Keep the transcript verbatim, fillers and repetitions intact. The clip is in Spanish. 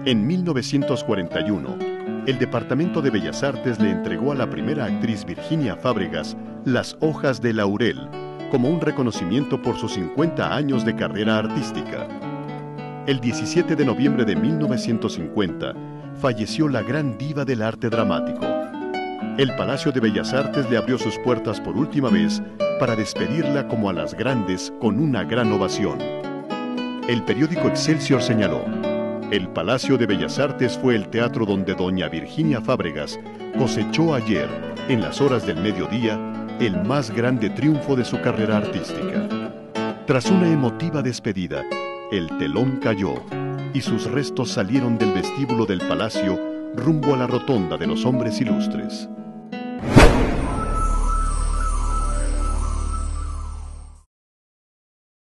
En mil novecientos cuarenta y uno, el Departamento de Bellas Artes le entregó a la primera actriz Virginia Fábregas las Hojas de Laurel, como un reconocimiento por sus cincuenta años de carrera artística. El diecisiete de noviembre de mil novecientos cincuenta, falleció la gran diva del arte dramático. El Palacio de Bellas Artes le abrió sus puertas por última vez para despedirla como a las grandes con una gran ovación. El periódico Excelsior señaló: el Palacio de Bellas Artes fue el teatro donde doña Virginia Fábregas cosechó ayer, en las horas del mediodía, el más grande triunfo de su carrera artística. Tras una emotiva despedida, el telón cayó y sus restos salieron del vestíbulo del palacio rumbo a la rotonda de los hombres ilustres.